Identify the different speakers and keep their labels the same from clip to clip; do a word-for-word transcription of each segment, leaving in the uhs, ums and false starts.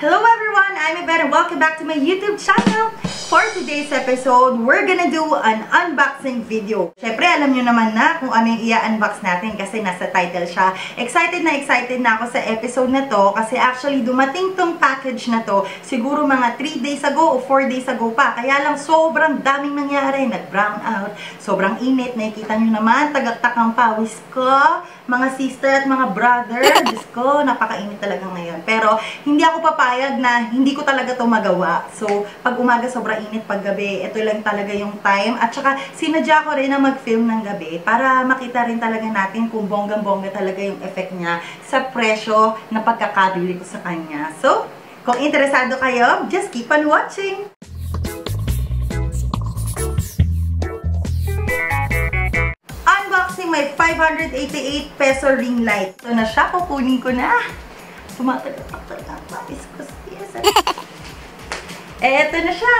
Speaker 1: Hello everyone! I'm Yvette and welcome back to my YouTube channel. For today's episode, we're gonna do an unboxing video. Syempre, alam nyo naman na kung ano yung i-unbox natin kasi nasa title siya. Excited na excited na ako sa episode na to kasi actually dumating tong package na to siguro mga three days ago o four days ago pa. Kaya lang sobrang daming nangyari. Nag-brown out, sobrang init. Nakikita nyo naman, tagaktakang pawis ko. Mga sister at mga brother, Diyos ko, napakainit talaga ngayon. Pero hindi ako papayag na hindi ko talaga to magawa. So, pag umaga sobrang init, pag gabi, ito lang talaga yung time. At saka, sinadya ko rin na mag-film ng gabi para makita rin talaga natin kung bonggang-bongga talaga yung effect niya sa presyo na pagkakabili ko sa kanya. So, kung interesado kayo, just keep on watching! Unboxing my five hundred eighty-eight peso ring light. Ito na siya, kukunin ko na. Tumatagal-tagal ang papis ko. Yes. Ito na siya!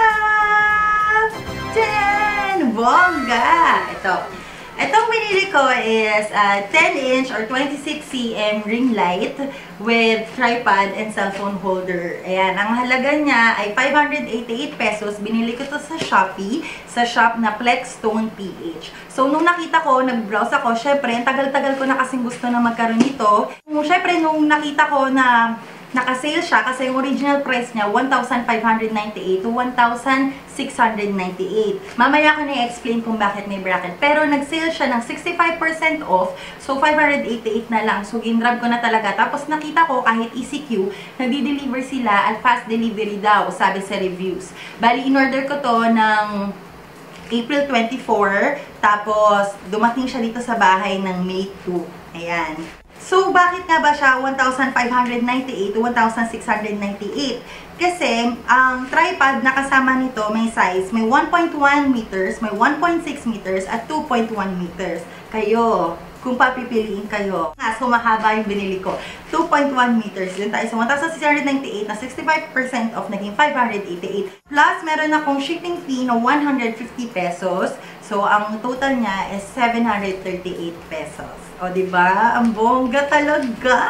Speaker 1: Ten! Bongga! Ito. Itong binili ko is a ten inch or twenty-six centimeter ring light with tripod and cellphone holder. Ayan, ang halaga niya ay five hundred eighty-eight pesos. Binili ko to sa Shopee, sa shop na Plexstone P H. So, nung nakita ko, nag-browse ako, syempre, tagal-tagal ko na kasing gusto na magkaroon nito. Syempre, nung nakita ko na naka-sale siya, kasi yung original price niya, one thousand five hundred ninety-eight to one thousand six hundred ninety-eight. Mamaya ko na i-explain kung bakit may bracket. Pero nag-sale siya ng sixty-five percent off, so five hundred eighty-eight na lang. So, ginrab ko na talaga. Tapos nakita ko, kahit E C Q, nagdi-deliver sila at fast delivery daw, sabi sa reviews. Bali, in-order ko to ng April twenty-four, tapos dumating siya dito sa bahay ng May two. Ayan. So, bakit nga ba siya one thousand five hundred ninety-eight to one thousand six hundred ninety-eight? Kasi, ang tripod na kasama nito may size, may one point one meters, may one point six meters, at two point one meters. Kayo, kung papipiliin kayo. So, mahaba yung binili ko. two point one meters. Yun tayo sa one thousand six hundred ninety-eight na sixty-five percent off, naging five hundred eighty-eight. Plus, meron akong shipping fee na one hundred fifty pesos. So, ang total niya is seven hundred thirty-eight pesos. O, diba? Ang bongga talaga!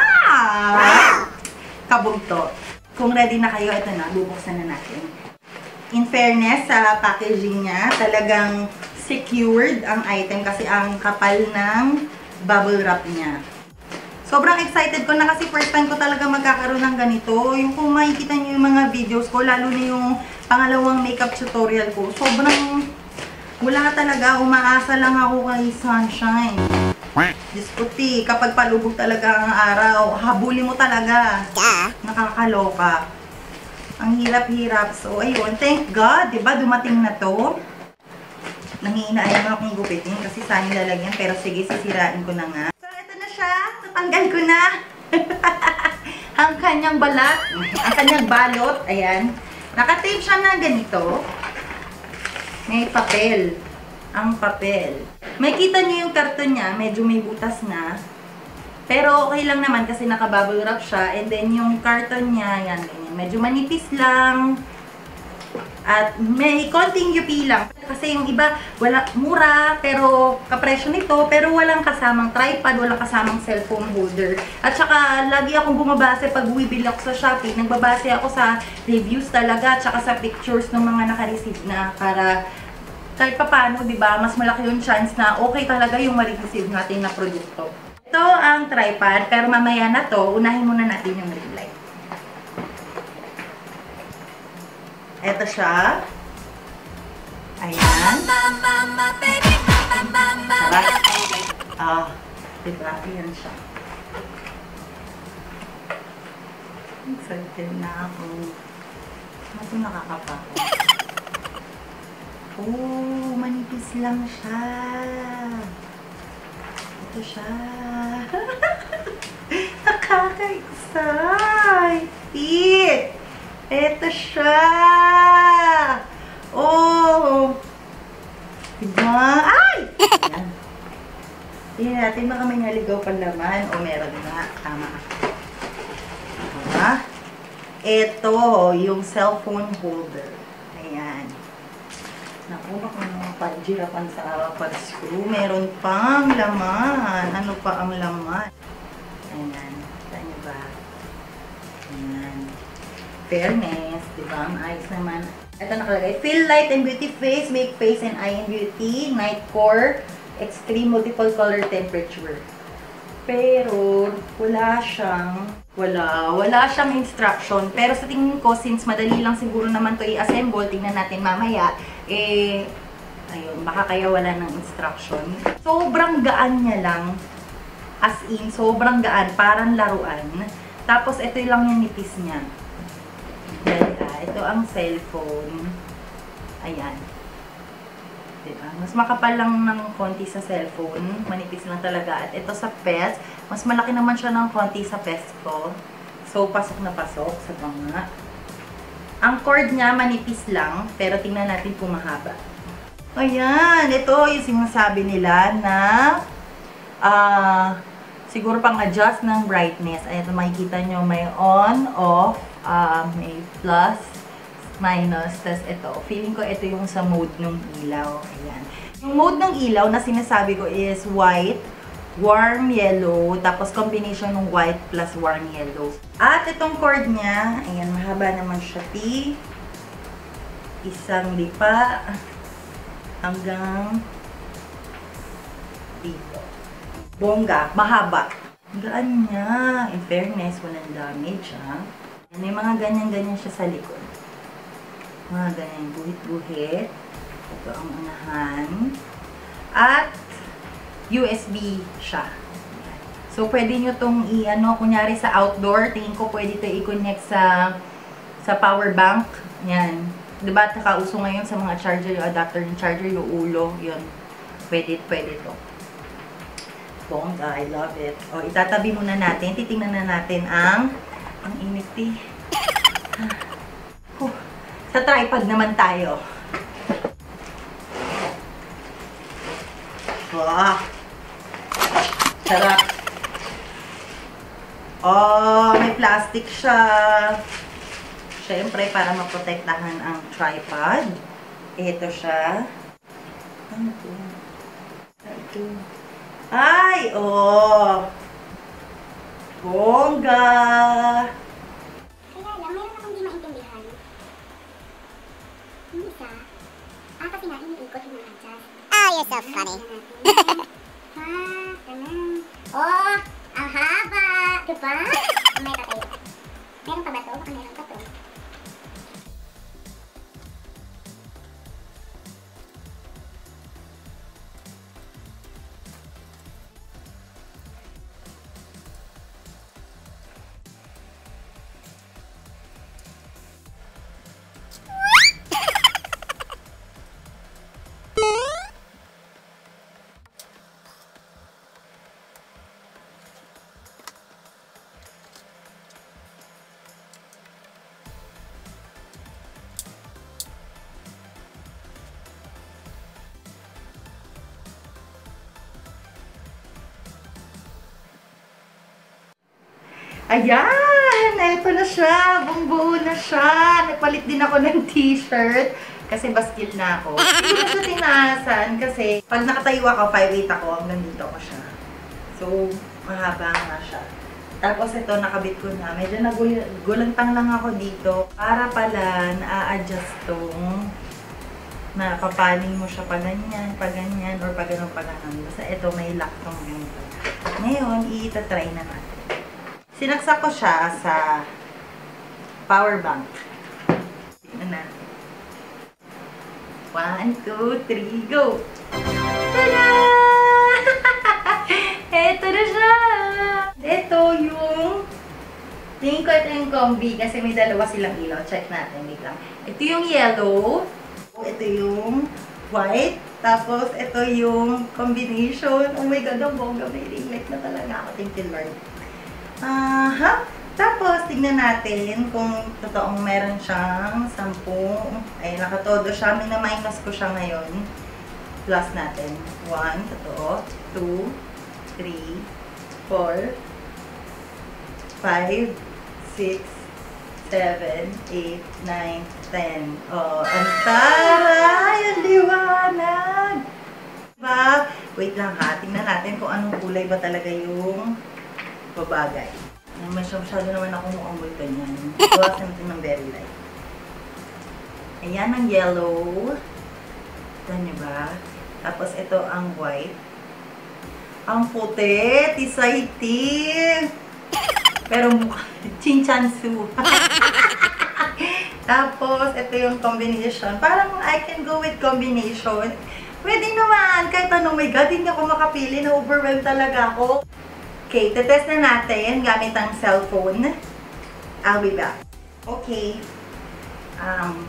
Speaker 1: Kabugto. Kung ready na kayo, ito na. Bubuksan na natin. In fairness, sa packaging niya, talagang secured ang item kasi ang kapal ng bubble wrap niya. Sobrang excited ko na kasi first time ko talaga magkakaroon ng ganito. Yung kung makikita niyo yung mga videos ko, lalo na yung pangalawang makeup tutorial ko, sobrang wala talaga. Umaasa lang ako kay Sunshine. Diyos ko, ti, kapag palubog talaga ang araw, habulin mo talaga. Nakakaloka. Ang hirap-hirap. So, ayun. Thank God, diba? Dumating na to. Nangihinayang akong gupitin kasi saan lalagyan. Pero sige, sisirain ko na nga. So, ito na siya. Natanggal ko na. Ang kanyang balat. Ang kanyang balot. Ayan. Nakatape siya na ganito. May papel. Ang papel. May kita niyo yung karton niya. Medyo may butas na. Pero okay lang naman kasi naka-bubble wrap siya. And then yung karton niya, yan, ganyan. Medyo manipis lang. At may konting U P lang. Kasi yung iba, wala, mura, pero kapresyo nito, pero walang kasamang tripod, walang kasamang cellphone holder. At saka, lagi akong bumabase pag bumibili ako sa Shopee. Nagbabase ako sa reviews talaga, at saka sa pictures ng mga naka-receive na para kahit pa paano, di ba, mas malaki yung chance na okay talaga yung ma-receive natin na produkto. Ito ang tripod, pero mamaya na to, unahin muna natin yung ring light. Ito siya. Ayan. Sarap. Ah, diba? Ayan siya. Excited na ako. Ito nakakapako. Oh, manipis lang siya. Ito siya. Nakaka-excite. Ito siya. Oh. Diba? Ay! Ayan. Tingnan natin baka may naligaw pa naman. O, meron na. Tama. Diba? Ito, yung cellphone holder. Ayan. Naku, baka mga pagirapan sa pag-screw. Meron pang laman. Ano pa ang laman? Ayan. Saan nyo ba? Ayan. fairness, di ba? Ang ayos naman. Ito nakalagay, Feel Light and Beauty Face, Make Face and Eye and Beauty, Night Core, Extreme Multiple Color Temperature. Pero, wala siyang, wala, wala siyang instruction. Pero sa tingin ko, since madali lang siguro naman to i-assemble, tingnan natin mamaya, eh, ayun, baka kaya wala ng instruction. Sobrang gaan niya lang. As in, sobrang gaan, parang laruan. Tapos, ito lang yung nipis niya. Diba? Ito ang cellphone. Ayan. Diba? Mas makapal lang ng konti sa cellphone. Manipis lang talaga. At ito sa pes, mas malaki naman siya ng konti sa pes ko. So, pasok na pasok sa banga. Ang cord niya, manipis lang. Pero tingnan natin kung mahaba. Ayan. Ito yung sinasabi nila na ah... Uh, siguro pang adjust ng brightness. Ayan, makikita nyo may on, off, uh, may plus, minus, tas ito. Feeling ko ito yung sa mode ng ilaw. Ayan. Yung mode ng ilaw na sinasabi ko is white, warm yellow, tapos combination ng white plus warm yellow. At itong cord niya, ayan, mahaba naman siya. T, isang lipa, hanggang dito. Bongga, mahaba. Gaan niya. In fairness, walang damage, ha? May mga ganyan-ganyan siya sa likod. Mga ganyan, guhit-guhit. Ito ang unahan. At, U S B siya. So, pwede nyo itong i-ano, kunyari sa outdoor, tingin ko pwede ito i-connect sa sa power bank. Yan. Diba, nakauso ngayon sa mga charger, yung adapter ng charger, yung ulo, yun. Pwede, pwede ito. Bongga, I love it. O, itatabi muna natin. Titingnan na natin ang ang init eh. Huh. Sa tripod naman tayo. Wow. Sarap. Oh, may plastic siya. Siyempre, para maprotektahan ang tripod. Ito siya. Ano ito? Ito. Ay, oh. Bongga.
Speaker 2: Kaya lang, meron akong di maintindihan. Yung isa, ah, kasi nga, iniikot yung mga adjust.
Speaker 3: Oh, you're so funny.
Speaker 2: Ha, ganun. Oh, ang haba. Diba? May tatay. Meron pa ba ito? Baka meron pa ito.
Speaker 1: Ayan! Ito na siya! Buong-buo na siya! Nagpalit din ako ng t-shirt kasi baskil na ako. Hindi ko siya tinaasan kasi pag nakatayo ako, five eight ako, hanggang dito ko siya. So, mahaba nga siya. Tapos ito, nakabit ko na. Medyo nagulantang lang ako dito para pala na-adjust tong na papaling mo siya pa ganyan, pa ganyan, or pa ganun, pa ganun. Basta ito, may lock tong ganito. Ngayon, i-try na natin. Sinaksak ko siya sa power bank. Tignan natin. One, two, three, go! Tada! Ito na siya! Ito yung... Tingin ko ito yung combi kasi may dalawa silang ilaw. Check natin. Wait lang. Ito yung yellow. Ito yung white. Tapos ito yung combination. Oh my God, ang bongga. May ring light na talaga ako. Thank you, Lord. Aha. Tapos, tignan natin kung totoong meron siyang sampung. Ay, nakatodo siya. Mina-minus ko siya ngayon. Plus natin. one, totoo. two, three, four, five, six, seven, eight, nine, ten. Oh, ang taray! Ang liwanag! Diba? Wait lang ha. Tingnan natin kung anong kulay ba talaga yung babagay. Masyado naman ako mukhang multo niyan. Iwasan natin ng very light. Ayan ang yellow. Ito niyo ba? Tapos ito ang white. Ang puti, tisay-ti. Pero mukha, chinchansu. Tapos, ito yung combination. Parang I can go with combination. Pwede naman. Kahit ano, my God, hindi ako makapili. Na-overwhelmed talaga ako. Okay, tetest na natin gamit ang cellphone. I'll be back. Okay. Um,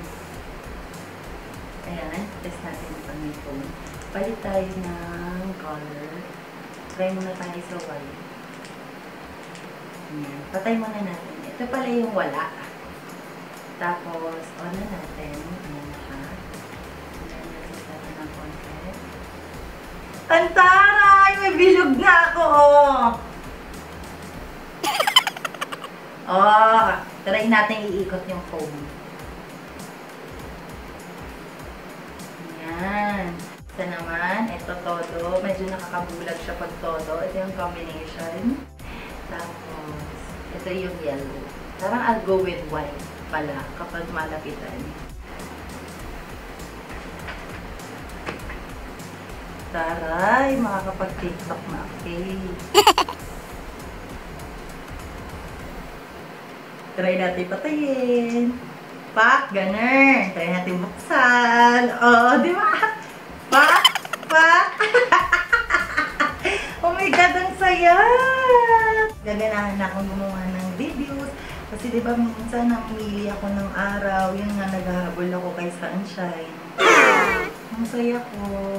Speaker 1: ayan, test natin ang may phone. Palit tayo ng color. Try muna tayo sa white. Ayan. Patay muna natin. Ito pala yung wala. Tapos, on na natin. Ayan na siya. Ayan, nagsist natin ng konti. Antaray! May bilog na ako! Oh! Oh! Try natin iikot yung foam. Ayan. Isa naman, ito todo. Medyo nakakabulag siya pag todo. Ito yung combination. Tapos, ito yung yellow. Parang I'll go with white pala kapag malapitan. Taray, makakapag-tiktok na. Okay. Try natin patayin. Pak, ganun. Try natin buksan. Oh, di ba? Pak, pak. Oh my God, ang saya! Gaganahan na akong gumawa ng videos. Kasi diba minsan namimili ako ng araw. Yun nga, naghahabol ako kay sunshine. Ang saya ko.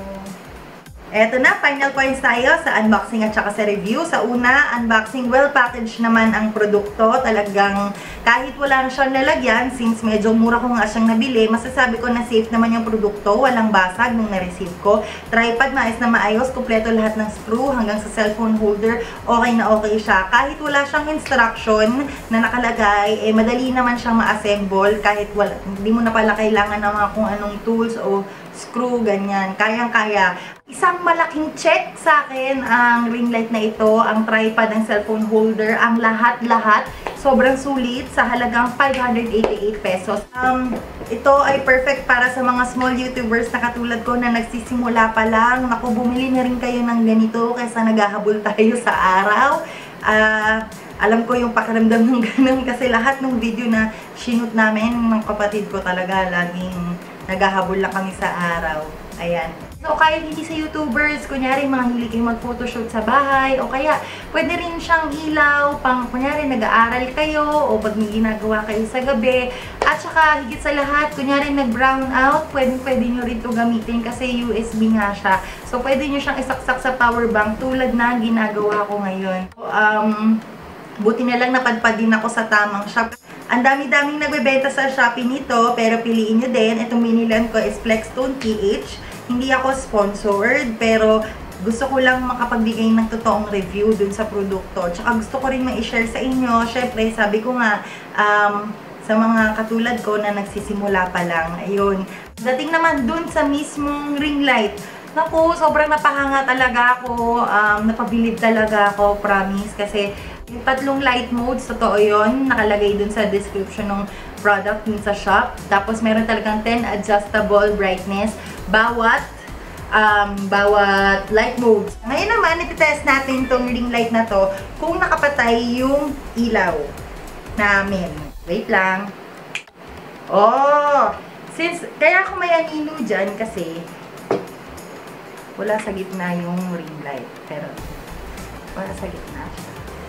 Speaker 1: Eto na, final points tayo sa unboxing at saka sa review. Sa una, unboxing, well-packaged naman ang produkto. Talagang kahit wala na siyang lalagyan, since medyo mura ko nga siyang nabili, masasabi ko na safe naman yung produkto. Walang basag nung na-receive ko. Tripod, maayos na maayos. Kompleto lahat ng screw hanggang sa cellphone holder. Okay na okay siya. Kahit wala siyang instruction na nakalagay, eh madali naman siyang ma-assemble. Kahit wala, hindi mo na pala kailangan ng mga kung anong tools o screw, ganyan. Kayang-kaya. Isang malaking check sa akin ang ring light na ito, ang tripod, ang cellphone holder, ang lahat-lahat. Sobrang sulit sa halagang five hundred eighty-eight pesos. Um, ito ay perfect para sa mga small YouTubers na katulad ko na nagsisimula pa lang. Naku, bumili na rin kayo ng ganito kaysa naghahabol tayo sa araw. Ah... Uh, Alam ko yung pakiramdam ng ganun kasi lahat ng video na shoot namin ng kapatid ko talaga laging naghahabol lang kami sa araw. Ayan. So, kahit hindi sa YouTubers, kunyari mga hilig kayo mag-photoshoot sa bahay, o kaya pwede rin siyang ilaw, pang kunyari nag-aaral kayo, o pag may ginagawa kayo sa gabi. At saka, higit sa lahat, kunyari nag-brown out, pwede, pwede nyo rin ito gamitin kasi U S B nga siya. So, pwede nyo siyang isaksak sa power bank tulad na ginagawa ko ngayon. So, um... buti na lang napadpad din ako sa tamang shop. Ang dami-daming nagbebenta sa Shopee nito, pero piliin nyo din. Itong minilan ko is Flexstone P H. Hindi ako sponsored, pero gusto ko lang makapagbigay ng totoong review dun sa produkto. Tsaka gusto ko rin ma-share sa inyo. Syempre, sabi ko nga, um, sa mga katulad ko na nagsisimula pa lang. Ayun. Dating naman dun sa mismong ring light. Naku, sobrang napahanga talaga ako. Um, napabilib talaga ako, promise. Kasi yung tatlong light modes, totoo yun. Nakalagay dun sa description ng product dun sa shop. Tapos meron talagang ten adjustable brightness. Bawat, um, bawat light modes. Ngayon naman, iti-test natin tong ring light na to kung nakapatay yung ilaw namin. Wait lang. Oh! Since, kaya ako may anino dyan kasi wala sa gitna yung ring light. Pero, wala sa gitna siya.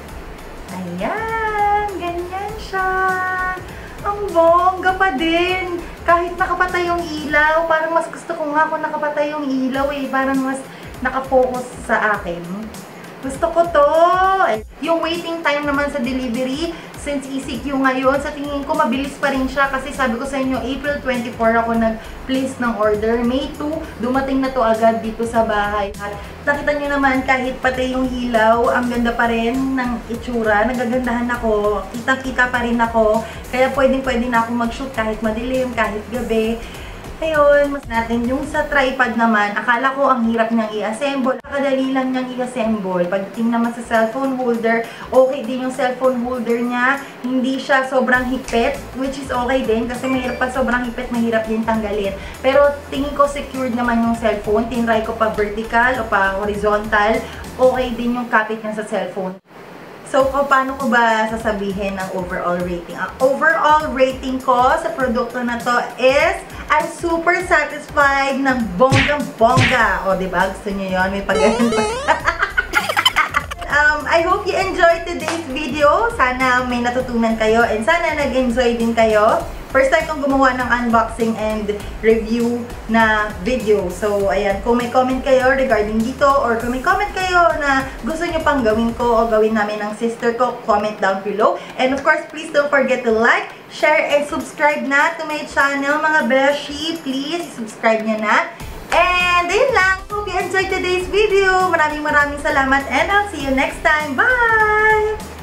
Speaker 1: Ayan! Ganyan siya! Ang bongga pa din! Kahit nakapatay yung ilaw, parang mas gusto ko nga kung nakapatay yung ilaw eh. Parang mas nakafocus sa akin. Gusto ko to! Yung waiting time naman sa delivery, since E C Q ngayon, sa tingin ko mabilis pa rin siya kasi sabi ko sa inyo, April twenty-four ako nag-place ng order. May two, dumating na to agad dito sa bahay. At nakita nyo naman, kahit pati yung ilaw, ang ganda pa rin ng itsura. Nagagandahan ako, kitang-kita pa rin ako. Kaya pwedeng-pwede na ako mag-shoot kahit madilim, kahit gabi. Ayun, mas natin yung sa tripod naman, akala ko ang hirap niyang i-assemble. Kadali lang niyang i-assemble. Pagdating naman sa cellphone holder, okay din yung cellphone holder niya. Hindi siya sobrang higpit, which is okay din kasi mahirap pa sobrang higpit, mahirap din tanggalin. Pero tingin ko secured naman yung cellphone. Tinry ko pa vertical o pa horizontal. Okay din yung kapit niya sa cellphone. So, kung paano ko ba sasabihin ang overall rating? Ang overall rating ko sa produkto na to is I'm super satisfied ng bonggang-bongga. O, diba? Gusto nyo yun? May pag-ganon pa. um, I hope you enjoyed today's video. Sana may natutunan kayo and sana nag-enjoy din kayo. First time kong gumawa ng unboxing and review na video. So, ayan, kung may comment kayo regarding dito or kung may comment kayo na gusto nyo pang gawin ko o gawin namin ng sister ko, comment down below. And of course, please don't forget to like, share, and subscribe na to my channel, mga beshi. Please, subscribe nyo na. And ayun lang. Hope you enjoyed today's video. Maraming maraming salamat and I'll see you next time. Bye!